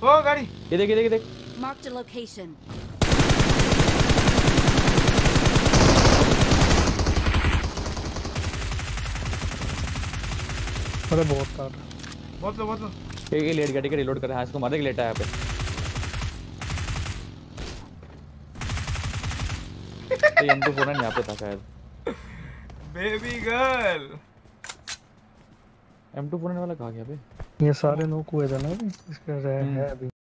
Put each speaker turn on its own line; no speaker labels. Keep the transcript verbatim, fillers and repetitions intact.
ओ गाड़ी
ये देख ये देख ये देख
Marked a location.
अरे बहुत कार
बहुत लो बहुत लो
एक लेट गाड़ी का रिलोड कर रहा है इसको मारने के लेटा है यहाँ पे ये एम टू फोर यहाँ पे था शायद
baby girl
M two four वाला कहाँ गया बे
ये सारे नोक हुए थे ना अभी इसका है अभी